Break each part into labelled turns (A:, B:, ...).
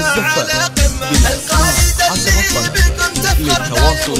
A: والزفة بالأسماء حسب الطلب. للتواصل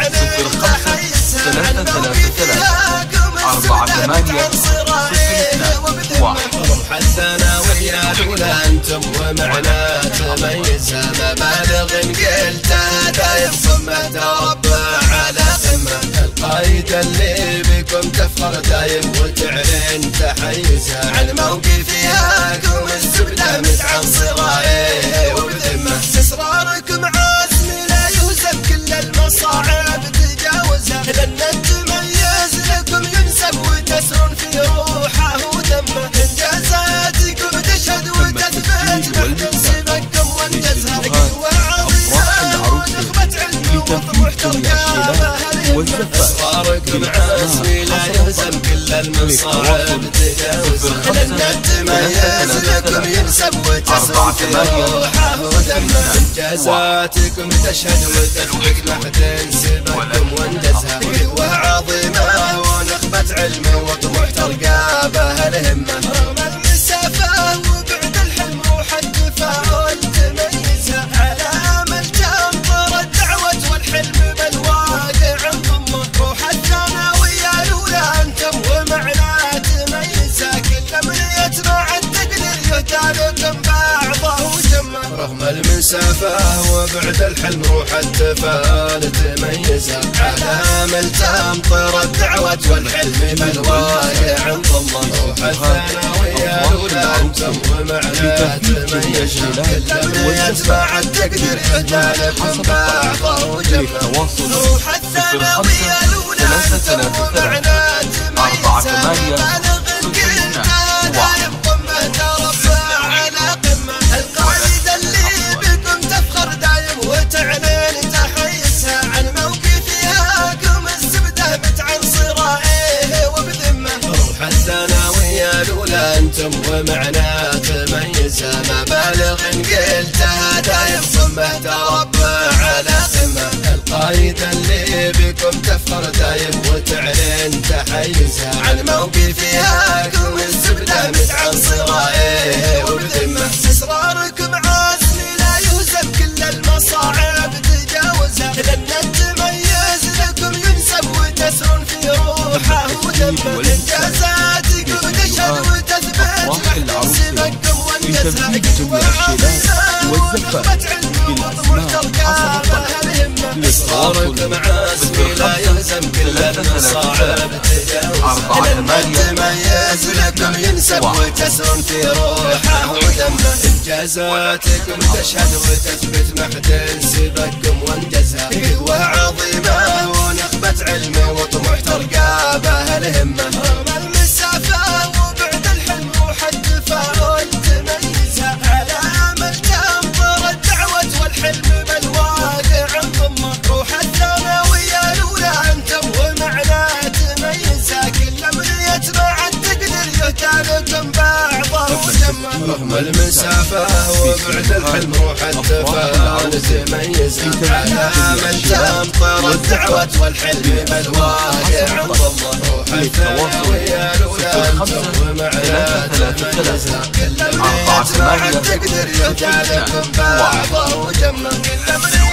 A: 05-333-48-62.
B: روح الثانوية الأولى أنتم ومعنا تميزها مبالغ قلتها دايم قمة تربع على قمة. القايد اللي بكم تفخر دايم وتعلن تحيزها عن موقفها قوم الزبدة متعنصرة وبذمة. إصراركم عزم لا يهزم كل المصاعب تجاوزها لأن التميز لكم ينسب وتسرون في روحه ودمه. إنجازاتكم تشهد وتثبت بعد سبقكم وانجزها. إصراركم عزم لا يهزم كل المصاعب تجاوزها لأن التميز لكم ينسب وتسرون في روحه ودمه. إنجازاتكم تشهد وتثبت بعد سبقكم وانجزها. قوة عظيمة ونخبة علم وطموح ترقى بها الهمة. رغم المسافة وبعد الحلم روح التفاؤل تميزها. على أمل تنطر الدعوة والحلم بالواقع انضمه. روح الثانوية الأولى أنتم ومعنا تميزها. كل من يتبع التقدير يهدى لكم بعضه وجمه. رغم المسافة وبعد الحلم روح التفاؤل تميزها. على أمل تمطر الدعوة والحلم بالواقع انضمه. روح الثانوية الأولى أنتم ومعنا تميزها. كل من يتبع التقدير يهدى لكم بعضه وجمه. روح الثانوية الأولى أنتم ومعنا تميزها. مبالغ قلتها دايم قمة تربع على قمة. القايد اللي بكم تفخر دايم وتعلن تحيزها عن موقفها قوم الزبدة متعنصرة وبذمة. روح الثانوية الأولى أنتم ومعنا تميزها. مبالغ قلتها دايم قمة تربع على قمة. القايد اللي بكم تفخر دايم وتعلن تحيزها عن موقفها قوم الزبدة متعنصرة وبذمة. إصراركم عزم لا يهزم كل المصاعب تجاوزها لأن التميز لكم ينسب وتسرون في روحه ودمه. إنجازاتكم تشهد وتثبت بعد سبقكم وانجزها. قوة عظيمة ونخبة علم وطموح ترقى بها الهمة. إصراركم عزم لا يهزم كل المصاعب تجاوزها لأن التميز لكم ينسب وتسرون في روحه ودمه. إنجازاتكم تشهد وتثبت محدن سبقكم وانجزها. قوة عظيمة ونخبة علم وطموح ترقى بها الهمة. رغم المسافة وبعد الحلم روح التفاؤل تميزها. على أمل تنطر الدعوة والحلم بالواقع انضمه. روح الثانوية الأولى أنتم ومعنا تميزها. كل من يتبع التقدير يهدى لكم بعضه وجمه. رغم المسافة وبعد الحلم روح التفاؤل تميزها. على أمل تنطر الدعوة والحلم بالواقع انضمه. روح الثانوية الأولى أنتم ومعنا تميزها. كل من يتبع التقدير يهدى لكم بعضه وجمه.